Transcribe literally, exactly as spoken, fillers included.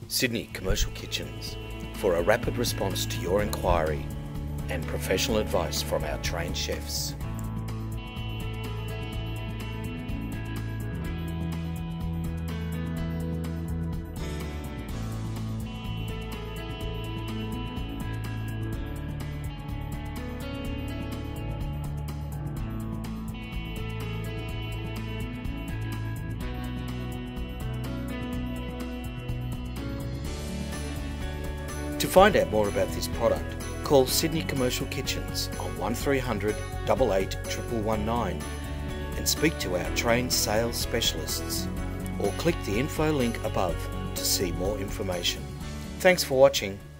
Sydney Commercial Kitchens for a rapid response to your inquiry and professional advice from our trained chefs. To find out more about this product, call Sydney Commercial Kitchens on one three hundred, eight eight one one one nine and speak to our trained sales specialists, or click the info link above to see more information. Thanks for watching.